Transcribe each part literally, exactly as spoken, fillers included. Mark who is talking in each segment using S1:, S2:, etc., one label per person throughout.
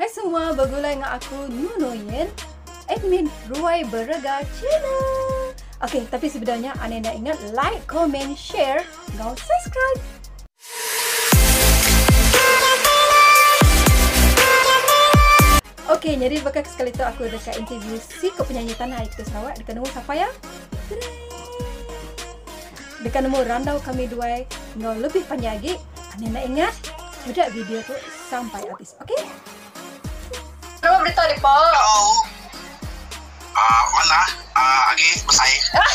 S1: semua, bergulai dengan aku Nunoyen, admin Ruai Berega Channel. Okey, tapi sebenarnya anda nak ingat like, comment, share, dan subscribe. Okey, jadi bakal sekali tu aku dekat interview si penyanyi tanah air kita Sarawak dekat nombor siapa ya? Dekat nombor randau kami dua ngau lebih panjang lagi. Anda nak ingat sudah video tu sampai habis. Okey? Nama berita di po.
S2: Hello. Ah, mana? Ah, lagi besai.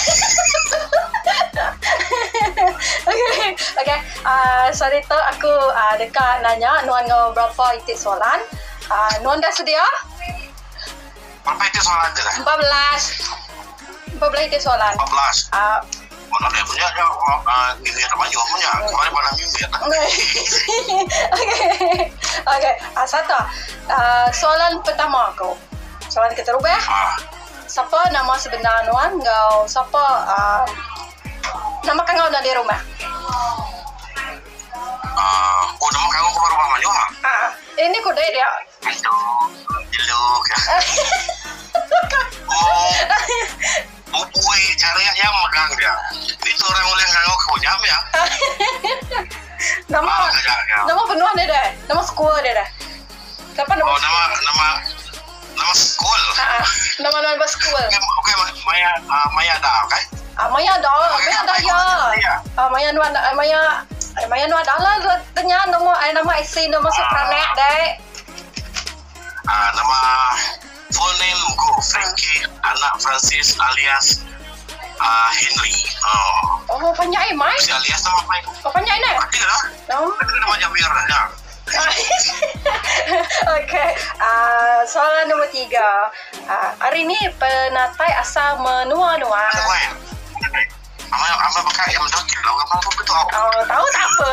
S1: Okey. Okey. Ah, sorry tu aku ah, dekat nanya nuan ngau berapa itik soalan. Ah, nuan dah sedia?
S2: Berapa itu soalan je lah?
S1: empat belas. empat belas itik soalan.
S2: empat belas.
S1: Ah,
S2: mana dia punya dia ini ada banyak punya. Kemarin pada minggu ya.
S1: Okey. Okey. Ah, satu. Ah, soalan pertama aku. Soalan kita rubah.
S2: Ah,
S1: Siapa nama sebenar nuan ngau? Siapa ah, nama kau ngau di rumah?
S2: ah, oh nama kamu ke rumah mana ha?
S1: Ah, ini kode dia.
S2: Hello. Hello. Oh. Bui cara yang megang dia. Itu orang boleh ngau kau jam ya.
S1: Nama
S2: Ah, kejap, kejap.
S1: nama penuh dia dah. Nama sekolah dia dah. Siapa nama?
S2: Oh nama nama nama school.
S1: Ah, ah, nama nama sekolah.
S2: Okey, okey Maya ah, Maya dah, okey.
S1: Ah, Maya dah, Maya dah ya. Ah, Maya nuan, ah, Maya, eh, Maya nuan dah lah. Tanya nama, eh, nama I C, nama sepranek dek.
S2: Ah, nama full name ku Frankie anak Francis alias ah, Henry. Oh.
S1: Oh, panjang eh, Mai.
S2: Si alias nama apa itu?
S1: Oh, panjang ni.
S2: Ada lah.
S1: Oh.
S2: Ada nama Jamir ya.
S1: Okey, uh, soalan nombor tiga. Uh, hari ni penatai asal menua-nua.
S2: Ada kau ya? Ama ama pakai yang dokil lah. Apa apa betul?
S1: Oh, tahu tak apa.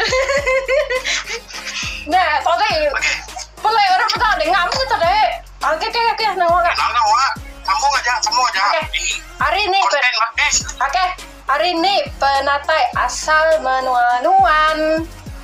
S1: Nah, tadi
S2: Okey.
S1: boleh orang betul dengar apa tadi? Okey, okey, okey, nama kak.
S2: Nama nama. Sambung aja, sambung aja.
S1: Okey.
S2: Di
S1: Hari ni pen-
S2: konten bagus.
S1: Okey, hari ni penatai asal menua-nuan.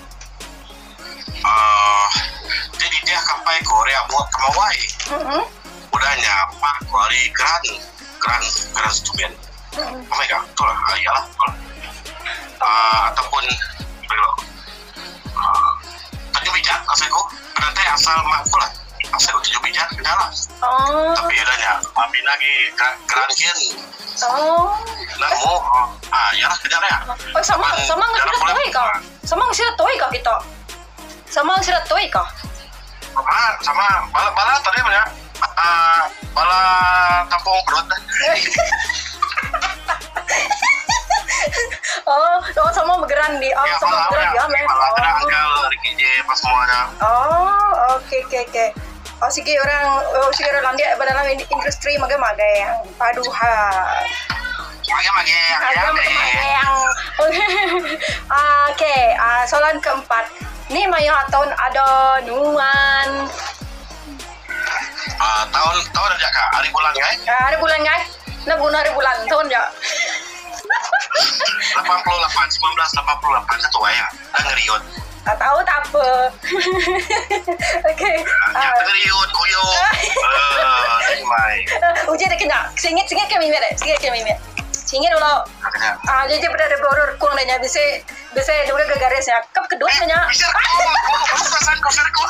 S2: Ah, jadi dia sampai Korea buat kemawai.
S1: Hmm.
S2: Udahnya Pak Kuali Grand Grand Grand Student.
S1: Hmm.
S2: Oh my god, betul lah. Ah, iyalah, betul. Ah, ataupun belum. Ah, tujuh bijak asalku. Nanti asal mak pula. Asal tujuh bijak kena lah.
S1: Oh.
S2: Tapi udahnya, amin lagi Grand Kian.
S1: Oh.
S2: Nak mau, ah, iyalah kejar ya.
S1: Oh, sama sama nggak sudah toy kah? Sama nggak sudah toy kah kita? Sama nggak sudah toy kah?
S2: Sama, sama. Bala, bala tadi banyak. Ah, bala tampung perut.
S1: Oh, oh sama bergeran di, oh
S2: Ya,
S1: sama
S2: bala,
S1: bergeran di,
S2: ya.
S1: oh men.
S2: Bala, ada
S1: Oh.
S2: angkel, Ricky J, apa semuanya.
S1: Oh, oke oke oke. Oh, sige orang, oh sige orang landia dalam industri maga-maga yang paduha.
S2: Mage-mage,
S1: Agak maga yang. Oke, ah, soalan keempat. Ni Maya tahun ada nuan.
S2: Ah, tahun tahun ada kak, hari bulan kan?
S1: Ah, hari bulan guys. Nak guna hari bulan tahun ya.
S2: lapan puluh delapan, seribu sembilan ratus delapan puluh delapan satu ya. Dah ngeriut.
S1: Tak tahu tak apa. Okey.
S2: Ya, ngeriut, kuyo. Eh, ini mai.
S1: Uji dah kena. Singit singit ke mimet deh. Singit ke mimet. Singit dulu.
S2: Makanya.
S1: Ah, jadi pada ada boror kurang dah bisa bisa dulu ke garisnya. Kap kedua nya.
S2: Bisa kau, pesan kosan kau.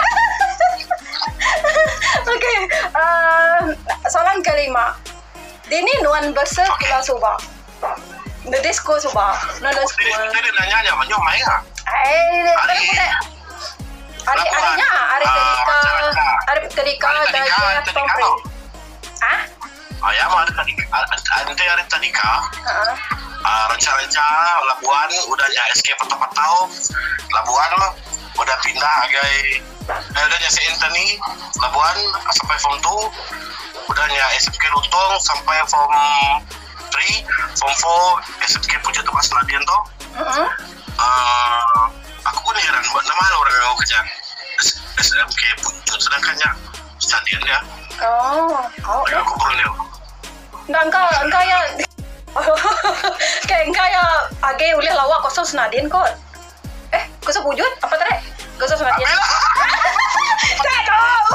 S1: Okey. Ah, soalan kelima. Dini nuan besar kita suba. Di disco suba. Nada
S2: Jadi,
S1: sekolah.
S2: jadi nanya aja, banyak mai ah.
S1: Eh,
S2: Hari-
S1: hari hari harinya hari
S2: Ah,
S1: ketika
S2: baca-baca.
S1: hari ketika
S2: Hari
S1: dari
S2: tadika, hari tadika
S1: Pompri.
S2: tau.
S1: Ah?
S2: Ah, ya, mah ada tadi, ada hari tadi kah?
S1: Ah.
S2: Ah, rencana-rencana Labuan udah ya S K patau-patau. Labuan udah pindah agai eh, udah nya si Anthony Labuan sampai form dua. Udah nya S M K Lutung sampai form tiga, form empat S M K Puja Tugas Nadian toh.
S1: Heeh.
S2: Ah, aku pun heran buat nama orang yang mau kerja S M K Puja sedangkan ya stadion ya.
S1: Oh. Oh.
S2: Ayo aku Borneo.
S1: Nggak engkau engkau ya. Kayak engkau ya age boleh lawak kosong senadin kok. Eh, kosong wujud apa tadi? Kosong senadin. Tak tahu.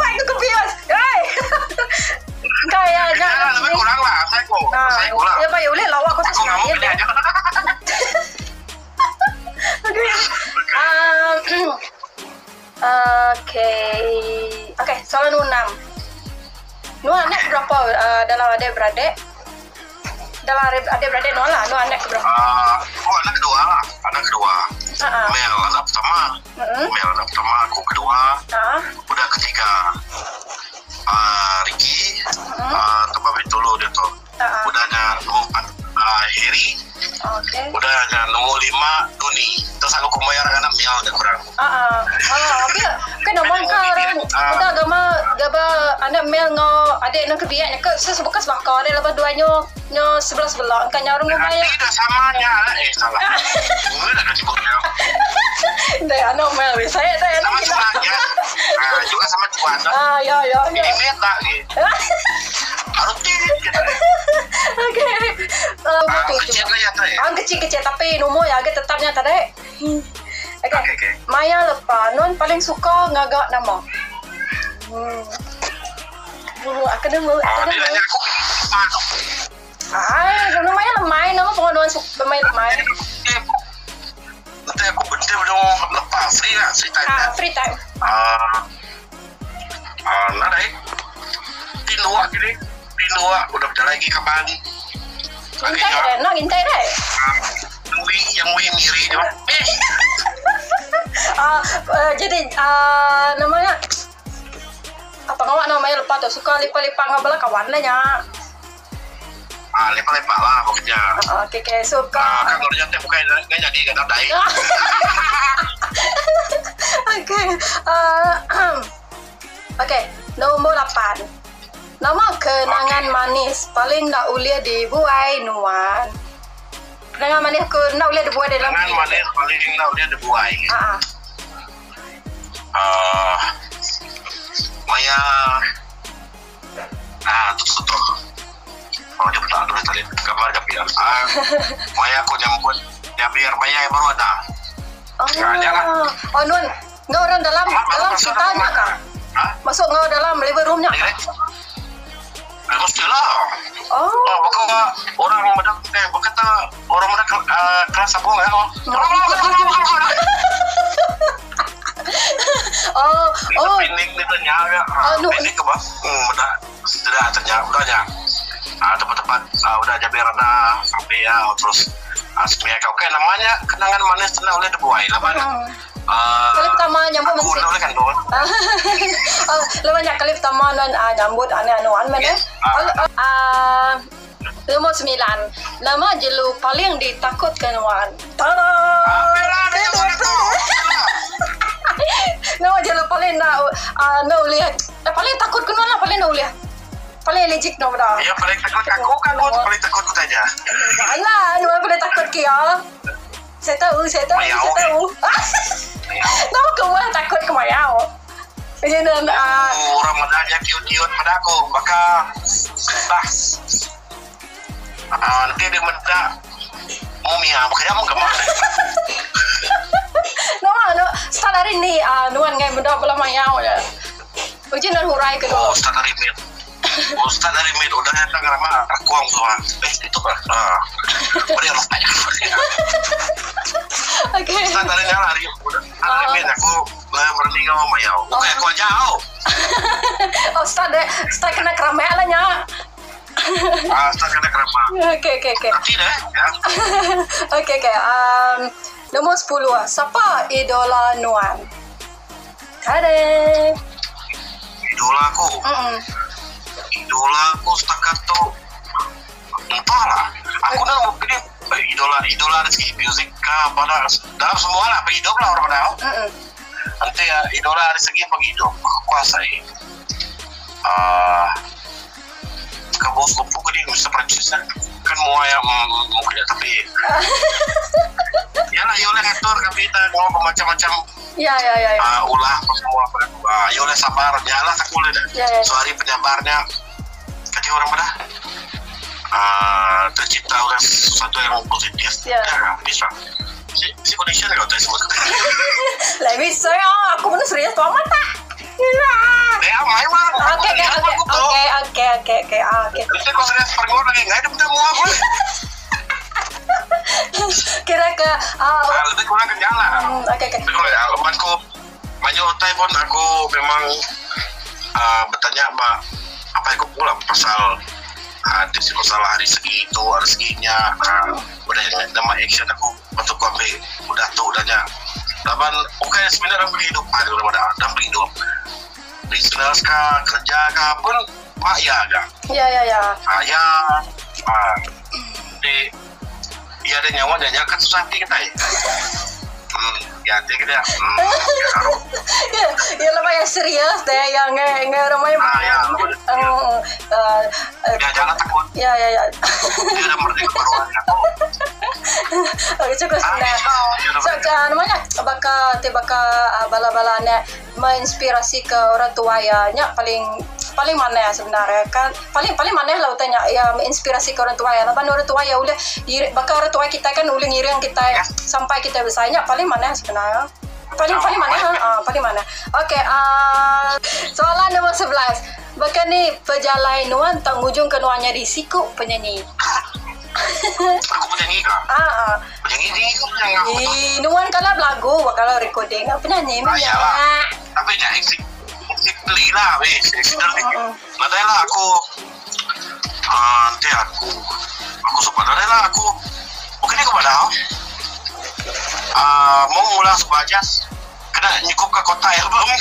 S1: Soalan enam. Nuan anak berapa uh, dalam adik-beradik? Dalam adik-beradik Nuan lah. Nuan anak berapa?
S2: Uh, oh, anak kedua lah. Anak kedua.
S1: Uh-uh.
S2: Mel anak pertama.
S1: Uh-uh.
S2: Mel anak pertama. Aku kedua.
S1: Uh-uh.
S2: Udah ketiga. Uh, Ricky.
S1: Uh-uh.
S2: Uh, tempat Betolo dia tu.
S1: Uh-uh.
S2: Udahnya nombor empat. Uh, Harry.
S1: Okay.
S2: Udahnya nombor lima. Duni. Terus aku kumbayar anak Mel dia kurang.
S1: Ah, ah, bila kan nama kau orang udah agama gaba anak Mel ngo adik nak kebiak ke sesuka sebab kau ada lepas dua nyo nyo sebelah sebelah kan nyarum ngomaya.
S2: Tidak samanya lah eh salah. Udah dah sibuk dia.
S1: Deh anak Mel saya saya
S2: sama sebenarnya. Ah juga sama tuan.
S1: Ah ya ya.
S2: Ini meta ni. Harus tinggi kita.
S1: Okey. Kalau betul
S2: kecil lah ya tadi.
S1: Ang kecil-kecil tapi nombor ya agak tetapnya tadi. Okey.
S2: Okey okey.
S1: Maya lepas non paling suka ngagak nama. Hmm. Bulu akademi akademi.
S2: Dia aku.
S1: Ay, nama Maya lemai nama pengaduan suka lemai lemai.
S2: Nanti aku berhenti belum lepas free lah free time.
S1: Ah, free time.
S2: Ah. Ah, nak deh. Tin dua gini. Tin dua udah berjalan lagi ke Bali.
S1: Intai dah, nak intai dah.
S2: Wi yang wi miri dia. Eh.
S1: Ah, uh, jadi uh, namanya apa ngawak namanya lepas tu suka lipat-lipat ngabala kawan lah nya.
S2: Ah, lepak-lepak lah pokoknya.
S1: Ah, okey okey suka.
S2: Ah, kan kalau jangan bukan enggak jadi enggak dai.
S1: Okey. Ah, okey, nombor lapan. Nama kenangan okay. manis paling nak ulia dibuai Nuan. Kenangan manis aku nak ulia dibuai dalam.
S2: Kenangan manis paling nak ulia dibuai.
S1: Ah.
S2: Ah. Maya. Ah, tu tu. Oh, dia tak ada tadi. Gambar dia biar. Ah. Maya aku nyambut. Dia biar Maya yang baru ada.
S1: Oh.
S2: Nah,
S1: oh Nuan, ngau orang dalam Ma, dalam kitanya kah?
S2: Hah?
S1: Masuk ngau dalam living roomnya.
S2: Eh, mestilah.
S1: Oh.
S2: Oh, bakal orang muda eh berkata orang muda uh, kelas apa ya?
S1: Oh, oh.
S2: Pining ni tanya ya. Pining ke bang? Hmm, udah sudah tanya, udahnya. Ah, tempat-tempat uh, udah aja biar ada sampai ya terus asmi kau kan namanya kenangan manis tenang oleh dibuai lah mana. Uh,
S1: kali pertama nyambut
S2: aku
S1: mesti.
S2: Aku kan dong.
S1: Oh, lu banyak kali pertama non uh, nyambut ane-anuan mana? Ah, nomor sembilan. Nama jelu paling ditakutkan wan. Tada. Nama jelu paling nak uh, nak lihat. Eh, paling takut kan lah paling nak lihat. Paling allergic no dah.
S2: Ya paling takut aku kan oh. Paling takut tu saja.
S1: Alah, nu paling takut kia. Saya tahu, saya tahu,
S2: Mayau,
S1: saya tahu. Nama kau mah takut ke mayau. Jadi dan uh,
S2: orang modalnya kiut-kiut pada aku, maka entah. Uh, nanti dia mendak mumi ah, makanya mau kemana?
S1: Nama, no, start hari ni, ah, nuan ngai mendak belah mayau ya. Uji nan hurai ke
S2: oh, start hari ni. Oh, start dari mid udah datang ramah aku ang semua. Eh, itu kan. Ah. Boleh lah tanya.
S1: Okey.
S2: Start dari hari udah. Hari mid aku berhenti sama Mayau. Oke, aku aja.
S1: Oh, start deh. Start kena keramaian lah nya.
S2: Ah, start kena keramaian.
S1: Okey, okey, okey.
S2: Tidak, ya.
S1: Okey, okey. Um, nombor sepuluh. Siapa idola Nuan? Ada.
S2: Idola aku.
S1: Mm.
S2: Idola aku setakat tu entahlah. Aku dah mau pilih idola idola dari segi musik pada dalam semua lah penghidup lah orang tahu. Nanti ya idola dari segi penghidup aku kuasai. Ah, kabos lupa ke dia mister Francis kan mau yang mungkin tapi ya lah yolah aktor kapita ngomong macam-macam.
S1: Ya ya ya. ya.
S2: Uh, ulah semua uh, ya oleh sabar nyala sekolah dah.
S1: Ya, ya.
S2: Soalnya penyabarnya ketika orang pada uh, tercipta oleh sesuatu yang positif.
S1: Ya.
S2: Ya bisa. Si si connection kalau tak sebut.
S1: Lebih saya aku benar serius tuh amat tak.
S2: Ya, main mah.
S1: Oke oke oke oke oke oke oke oke.
S2: Itu kau serius pergi lagi nggak ada betul mau aku.
S1: Kira ke uh,
S2: nah, lebih kurang kenyala.
S1: Hmm, oke oke.
S2: Tapi kalau ya, aku banyak otai pun aku memang uh, bertanya mbak apa yang kau pulang pasal uh, di masalah hari segi itu rezekinya uh, udah nama action aku waktu aku ambil udah tuh udahnya laban oke okay, sebenarnya dalam kehidupan udah dalam hidup bisnis kah kerja kah pun pak ya agak
S1: ya ya ya
S2: uh, ya uh, di ya ada nyawa dan nyawa kan susah kita ya hmm, ya dia kita hmm,
S1: ya ya lumayan serius deh yang nge nge lumayan
S2: ah ya
S1: uh, uh,
S2: ya jangan takut
S1: ya ya ya
S2: dia udah merdeka baruan aku
S1: oke cukup sudah so kan namanya baka te baka bala-bala ne menginspirasi ke orang tua ya nya paling paling mana ya sebenarnya kan paling paling mana lah tanya ya menginspirasi ke orang tua ya laban orang tua ya udah bakal orang tua kita kan uling ngiring kita ya. Sampai kita besarnya paling mana sebenarnya paling paling mana ah paling mana oke okay, uh, soalan nomor sebelas bahkan nih pejalai nuan tang ujung ke nuannya di siku penyanyi
S2: aku penyanyi kah
S1: ah ah
S2: penyanyi di penyanyi aku
S1: di nuan kalau lagu bakal recording penyanyi
S2: ah ya lah tapi jangan sih beli lah wes nanti lah aku nanti aku aku suka nanti lah aku oke nih kepada uh, mau mulai sebajas kena nyukup ke kota ya bang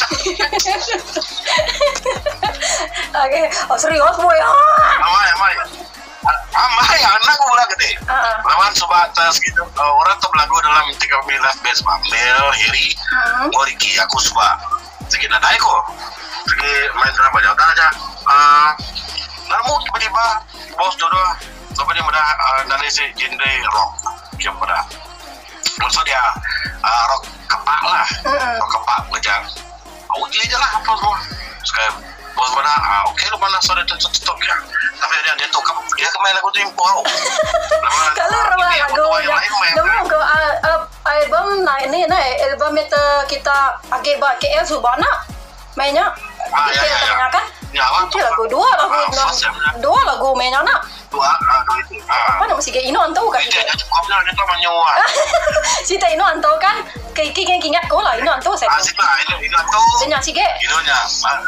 S1: oke oh serius boy
S2: amai amai amai anak aku mulai gede lawan sebatas gitu orang tuh belagu dalam tiga belas base Mel Heri Moriki aku suka sige na dahil ko sige main drama jauh dah aja ah namun tiba-tiba bos dodo apa dia mudah dari si genre rock siapa dah maksud dia rock kepak lah rock kepak ngejar oh dia aja lah apa semua sekali bos mana oke lu mana sore tutup tutup ya tapi dia dia tuh dia kemain lagu tu impor
S1: kalau rumah lagu namun ke album nah ini nah album itu kita agak buat K L Subana mainnya
S2: ah ya ya
S1: kan
S2: ya
S1: itu lagu dua lagu dua lagu mainnya nak
S2: dua dua itu
S1: apa nama si Ino antau kan
S2: dia cukup lah dia tuh menyuah
S1: si Ino antau kan kayak kayak ingat kau lah Ino antau saya
S2: asik lah Ino Ino antau
S1: banyak sih ke
S2: Ino nya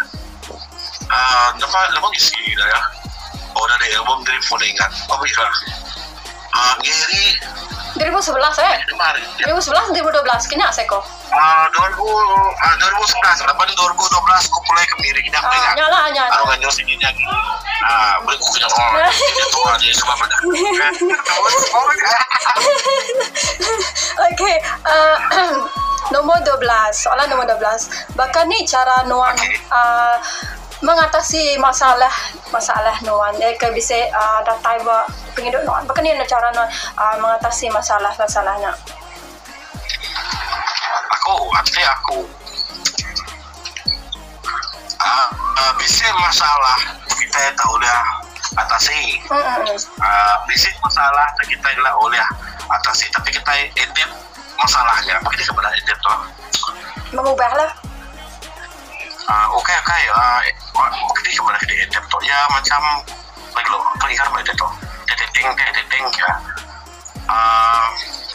S2: ah dapat dapat isi ya oh dari album dari Folingan oh bisa ah Gary
S1: dua ribu sebelas eh dua ribu sebelas dua ribu dua belas kena saya kok
S2: ah dua ribu ah dua ribu sebelas lepas dua ribu dua belas aku mulai kemiri kita
S1: ah nyala nyala
S2: aku nggak nyusi ini lagi ah beli aku punya orang dia tua dia semua pada
S1: oke nomor dua belas soalan nomor dua belas bahkan nih cara nuan mengatasi masalah masalah nuan eh ke bisa uh, datai ba penghidup nuan bahkan ni cara nuan uh, mengatasi masalah masalahnya
S2: aku arti aku uh, uh, bisa masalah kita tahu dah atasi mm-hmm. uh, bisa masalah kita lah oleh atasi tapi kita edit masalahnya begini kepada edit tuh
S1: mengubah lah
S2: Uh, oke oke uh, jadi kepada kita edit tuh ya macam lagi lo pengingat edit tuh editing editing ya uh,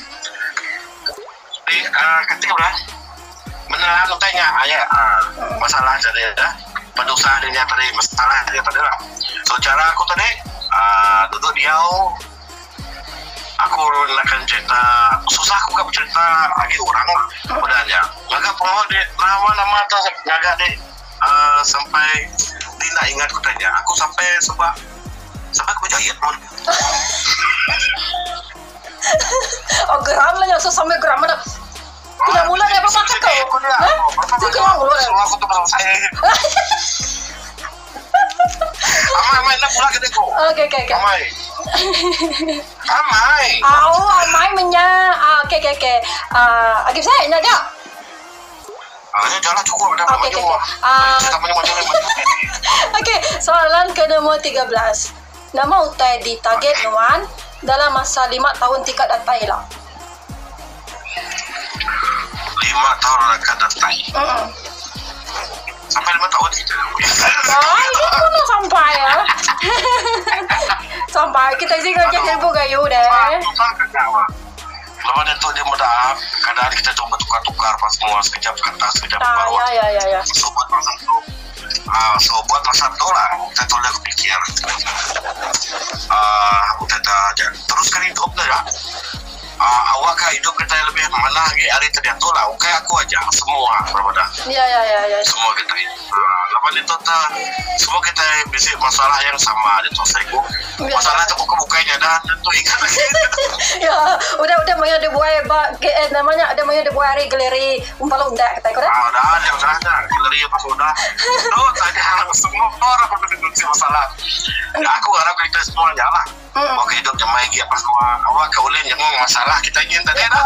S2: di uh, ketika berah menelan tanya ayah uh, masalah jadi ada pendosa dia tadi masalah dia tadi lah so cara aku tadi uh, duduk dia aku akan cerita susah aku gak bercerita lagi orang lah udah aja agak pengawal deh nama-nama atas agak deh uh, sampai tidak ingat aku tanya aku sampai sebab sampai aku jahit pun
S1: oh geram lah nyasa sampai geram ada tidak mulai apa makan kau hah? Geram mulai
S2: aku tuh pasal saya amai amai nak pula kita kau
S1: oke oke oke
S2: amai amai
S1: oh amai menya oke oke oke agak saya nak dia
S2: ah jalan cukup ada
S1: oke oke
S2: kita punya macam ni
S1: oke soalan ke nomor tiga belas nama utai di target nuan dalam masa lima tahun tingkat datai lah
S2: lima tahun akan datang
S1: mm.
S2: sampai lima tahun kita
S1: oh itu pun sampai ya sampai kita sih kerja tempo gayu deh
S2: lepas itu dia mudah kadang kita coba tukar-tukar pas semua sekejap kertas sekejap
S1: ah,
S2: bawah
S1: ya ya ya ya
S2: sobat pasang tu Ah, so buat masa tu lah, kita tu dah fikir. Ah, aku kata teruskan hidup dah ya. Uh, awak kan hidup kita yang lebih mana lagi hari terjatuh lah. Okay, aku aja semua berbeda.
S1: Ya ya ya ya.
S2: Semua kita. Uh, lepas itu tak semua kita bisa masalah yang sama di tu saya. Masalah tu buka bukanya dah tentu ikan lagi.
S1: Ya, udah udah mau ada buai ba eh, namanya ada mau ada buai hari galeri umpal undak kata kau dah.
S2: Ah, dah ada dah ada galeri apa sudah. Tuh tanya semua orang berdiskusi masalah. Ya, aku harap kita semua nyala. Hmm. Oke, hidup jamai lagi apa semua. Awak kaulin yang masalah kita ingin tadi dah.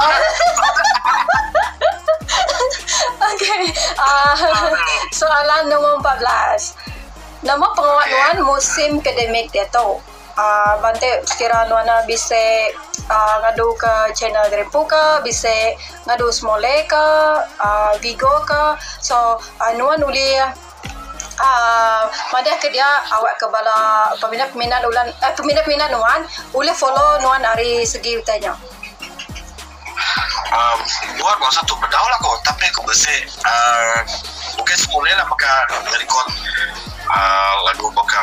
S1: Okey. Uh, soalan nombor empat belas. Nama penguat-nuan okay. musim akademik dia tu. Uh, Bante kira nuana bisa uh, ngadu ke channel Grempu ke, bisa ngadu Smole ke, uh, Vigo ke. So, uh, nuan uli Uh, madah ke dia awak ke bala peminat-peminat ulan eh, peminat-peminat nuan boleh follow nuan dari segi utanya.
S2: Um, buat masa tu berdauh lah kau, tapi aku bersih uh, mungkin semula lah maka record uh, lagu maka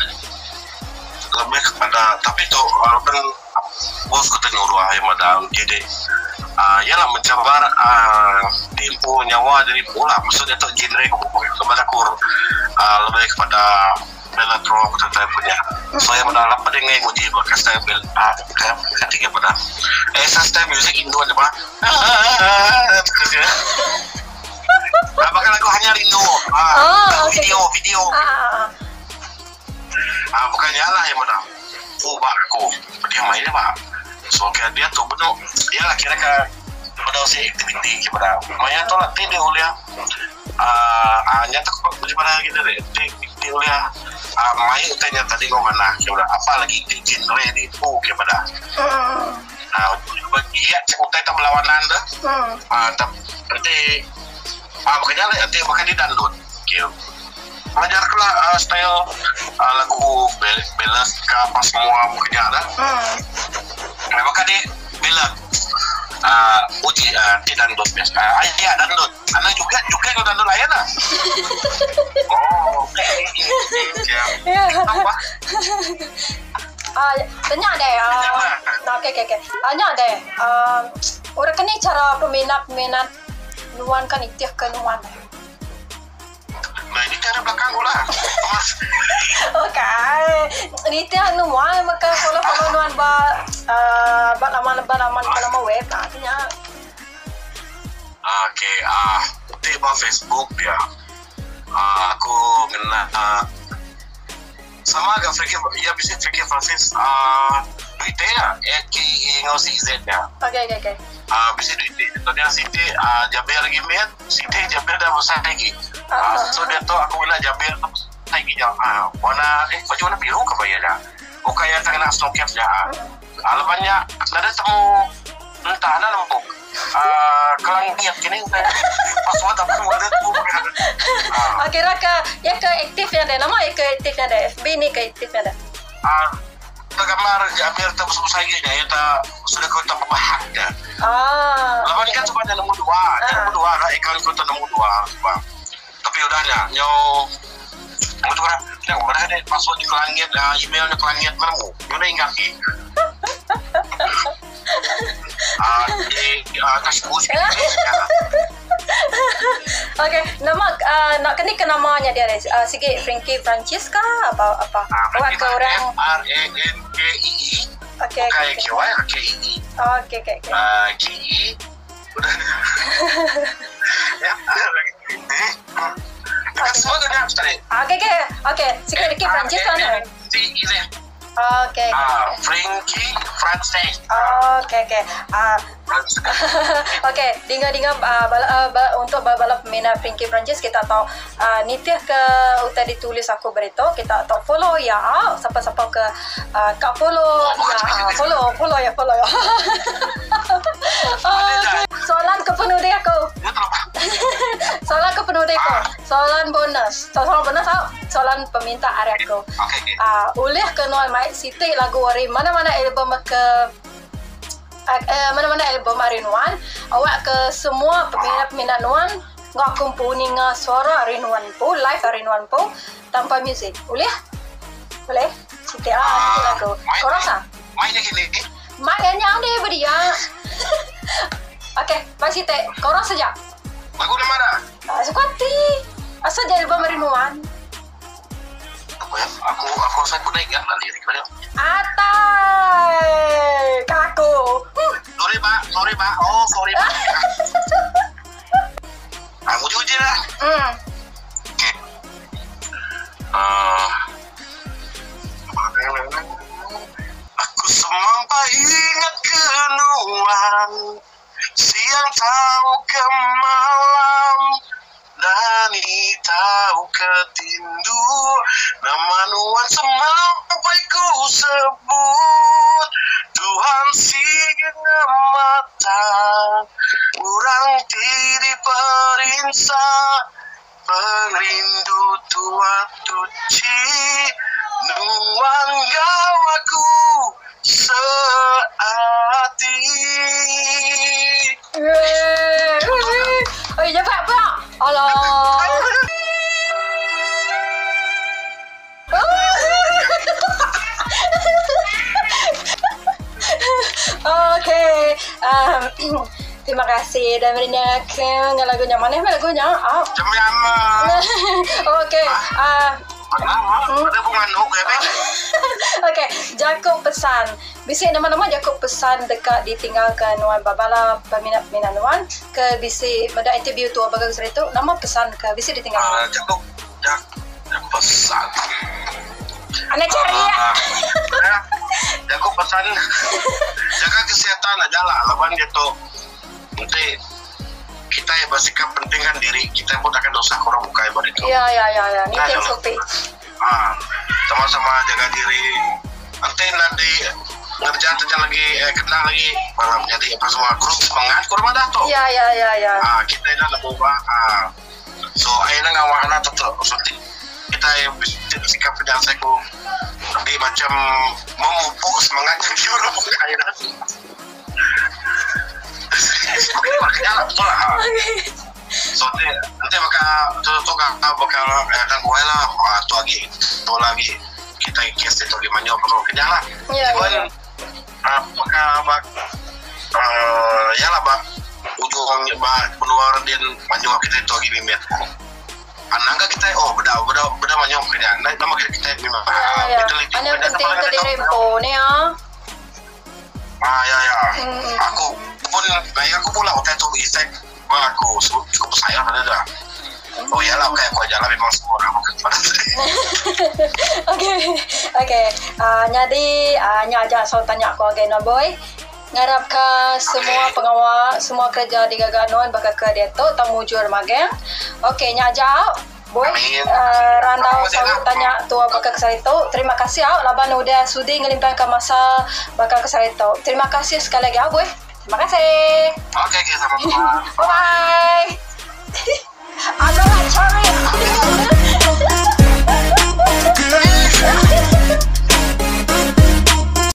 S2: lebih kepada tapi tu walaupun bos kita nyuruh ayam ada jadi uh, ialah mencabar uh, dimpu nyawa dari pula maksudnya tu genre kepada kur uh, lebih kepada Belatro kita punya saya pada apa dengan uji bekas saya bel ah ketiga pada eh saya music Indo aja pak apa kan lagu hanya rindu ah video video ah bukannya lah yang mana oh pak aku dia mainnya pak so kayak dia tuh betul ya lah kira-kira betul sih aktiviti kepada lumayan tuh latih dia uliah ah nyata kok bagaimana gitu deh dia uliah ah main utanya tadi kau mana kira apa lagi di genre di oh kepada ah iya utai tak berlawanan dah ah tapi nanti ah makanya lah nanti makan di download kira belajar ke lah uh, style uh, lagu belas ke apa semua mungkin ada hmm. Nah, maka dia bilang uh, uji uh, di download biasa uh, iya download anak juga juga yang download layan lah oh oke
S1: ya apa ah tanya deh ah oke oke oke tanya deh orang kan ni cara peminat-peminat nuan kan ikhtiar ke nuan.
S2: Nah ini cara belakang pula mas
S1: okay ini tiap nuan maka kalau kalau nuan ba ba laman ba laman ba laman web artinya
S2: oke ah di ba Facebook dia ah, aku kena ah, sama agak Frankie ya bisa Frankie Francis ah Twitter ya K E ngosi Z ya
S1: oke oke oke
S2: ah bisa Twitter tadi Siti ah Jabir lagi main Siti Jabir dah besar lagi ah so dia tu aku bilang Jabir lagi jauh ah warna eh baju warna biru ke bayar dah oh kayak tak kena snowcap dah ah lebannya ada temu entah ada nombor ah kelang niat kini password apa semua ada tu
S1: ah kira ke ya ke aktifnya ada nama ya ke aktifnya ada F B ni ke aktifnya ada
S2: ah gambar Jabir tak besar lagi ya tak sudah kau tak bahag dah
S1: ah
S2: lepas ni kan cuma ada nombor dua nombor dua lah ikan kau tak nombor dua tapi udahnya nyaw kamu tu kan yang mana ada password di kelangit uh, emailnya kelangit mana mu mana ingat ki ah di kasih bus
S1: okay nama uh, nak kena ke namanya dia uh, sikit Frankie Francis kah apa apa awak ke orang
S2: R A N K I I
S1: okay
S2: okay K Y K I I
S1: okay okay okay
S2: ah K I ya dekat semua tu dah tadi
S1: okay okay okay sikit Frankie Francis kan okay
S2: ah Frankie Francis
S1: okay okay ah okay, dengar-dengar uh, bala, uh, bala, untuk bala peminat Frankie Francis kita tahu uh, nitih ke udah ditulis aku beritahu kita tahu follow ya siapa-siapa ke uh, kak follow ya follow follow ya follow ya uh, soalan ke penuh dia aku soalan ke penuh dia aku soalan bonus soalan bonus tau soalan peminta area aku uh, ulih ke nuan mai siti lagu hari mana-mana album ke Uh, mana-mana album hari nuan awak ke semua peminat-peminat nuan ngak kumpu ni nga suara Rinuan po, live Rinuan po tanpa musik. Boleh? Boleh? Siti ah nanti lagu. Kau rasa?
S2: Mainnya gini.
S1: Mainnya ni berdia. Okey, Bang Siti, kau rasa saja.
S2: Lagu di mana?
S1: Ah, Sukati. Asal dia album Rinuan.
S2: Aku ya, aku aku saya pun ingat lah lirik dia.
S1: Atai, kaku. Hmm.
S2: Sorry pak, sorry pak. Oh sorry pak. Aku uji lah.
S1: Hmm.
S2: Oke. Uh, aku semampai ingat kenuan siang tahu ke malam Dani tahu ketindu nama nuan semampai ku sebut Tuhan sigena mata urang tiri perinsa perindu tua tuci nuan gawaku seati.
S1: Eh, eh, cepat apa? Allah. Okey. Um, terima kasih dan mendengarkan lagunya. Mana lagunya? Ah.
S2: Jam-jam.
S1: Okey. Ah.
S2: Ada bunga nuk ya, Bek?
S1: Okey, Jakub pesan. Bisik nama-nama Jakub pesan dekat ditinggalkan Nuan Babala peminat-peminat Nuan ke bisik pada interview tu bagai cerita nama pesan ke bisik ditinggalkan.
S2: Ah, Jakub, Jak, Jakub pesan.
S1: Anak cari ya.
S2: Ah, Jakub pesan. Jaga kesehatan aja lah, lawan gitu. Nanti kita ya bersikap pentingkan diri kita pun akan dosa kurang buka ibadah itu.
S1: Ya ya ya ya. Ini yang sopi.
S2: Ah, sama-sama jaga diri. Nanti nanti ngerjain kerja lagi, eh, kena lagi malam jadi pas semua grup semangat kurang ada tuh.
S1: Ya ya ya ya.
S2: Ah, kita ini ada buka. Ah, so akhirnya ngawana tetap seperti kita yang bisa bersikap dengan saya ku di macam memupuk semangatnya juru buka akhirnya. Seperti makanya lah betul lah. So nanti bakal tu tu kan bakal ada gue lah tu lagi tu lagi kita kes itu gimana perlu kerja lah. Cuman apakah bak ya lah bak ujungnya bak pengeluaran dia manjung kita itu lagi mimit. Anangga kita oh beda beda beda manjung kerja. Nama kita kita memang.
S1: Anda penting ke diri po ni ah.
S2: Ah ya ya. Aku pun baik aku pula waktu itu istek aku cukup sayang ada dah. Oh iyalah kayak aku aja lah memang semua orang mau kepada saya.
S1: Okey okey. Ah jadi ah nyaja so tanya aku again boy. Ngarap ke semua pengawal semua kerja di Gaganon bakal ke dia tu tamu jur mageng. Okey nyaja boy. Uh, randau selalu tanya tua bakal ke saya tu. Terima kasih ah laban udah sudi ngelimpahkan masa bakal ke saya tu. Terima kasih sekali lagi ah boy. Terima kasih.
S2: Oke, okay, sama-sama.
S1: Bye-bye. Adalah cari.